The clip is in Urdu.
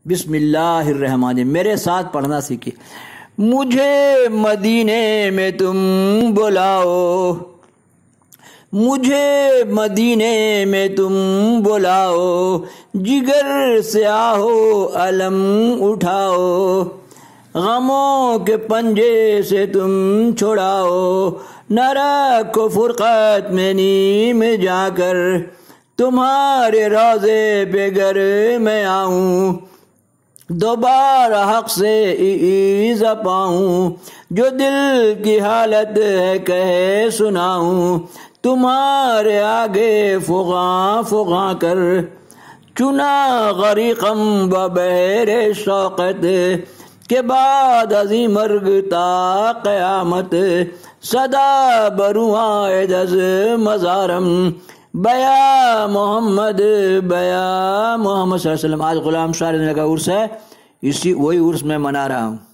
بسم اللہ الرحمن الرحیم، میرے ساتھ پڑھنا سیکھیے۔ مجھے مدینے میں تم بلاؤ، مجھے مدینے میں تم بلاؤ، جگر سے آہو علم اٹھاؤ، غموں کے پنجے سے تم چھڑاؤ، نہ رکھو فرقت میں نیم جا کر، تمہارے روضے پہ گر میں آؤں، دوبارہ حق سے ایذا پاؤں، جو دل کی حالت ہے کہہ سناؤں، تمہارے آگے فغاں فغاں کر، چنا غریقم ببحر شوقت، کے بعد عظیم مرگ تا قیامت، صدا برواید از مزارم، بیا محمد بیا محمد صلی اللہ علیہ وسلم۔ آج غلام شاعر نے کا عرس ہے، وہی عرس میں منا رہا ہوں۔